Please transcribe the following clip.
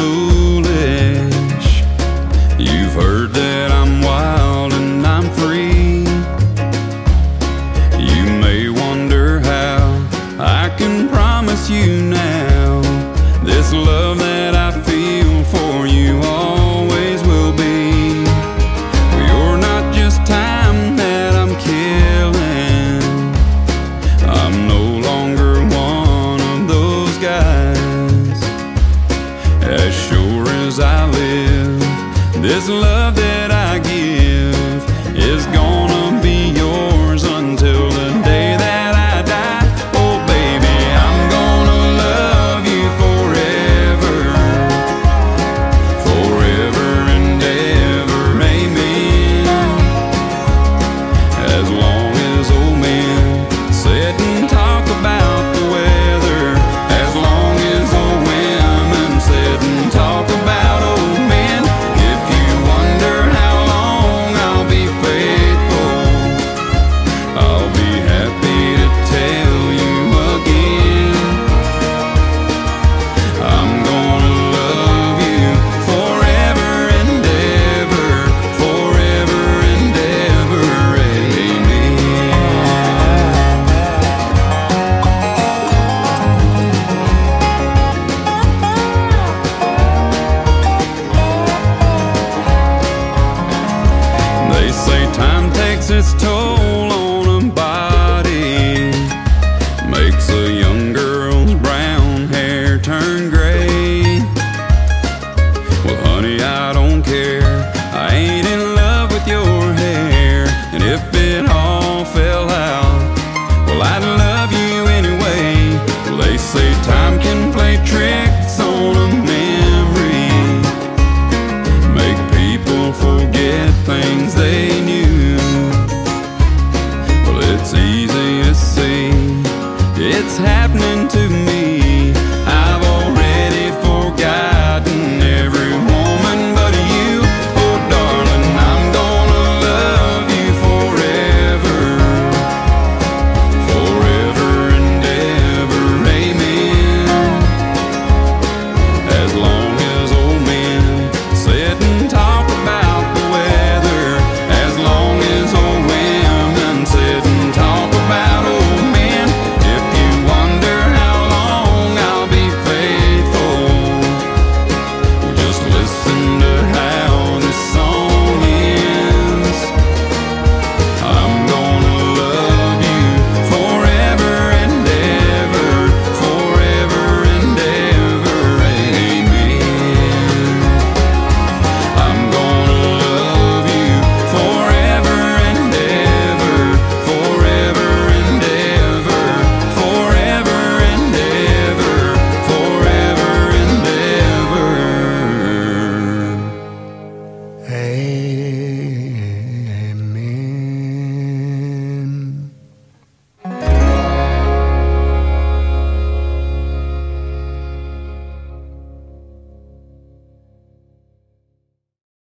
foolish. You've heard that I'm wild and I'm free. You may wonder how I can promise you now this love that I feel for you always will be. You're not just time that I'm killing. I'm no longer one of those guys. As sure as I live, this love that I give is gonna be yours until the day that I die. Oh baby, I'm gonna love you forever, forever and ever, amen. As long as old men sit and talk about the weather, as long as old women sit and talk about old men. If you wonder how long I'll be faithful, I'll be happy to tell you again. I'm gonna love you forever and ever, forever and ever, amen. They say time takes its toll on a body, makes a young girl's brown hair turn gray. Well honey, I don't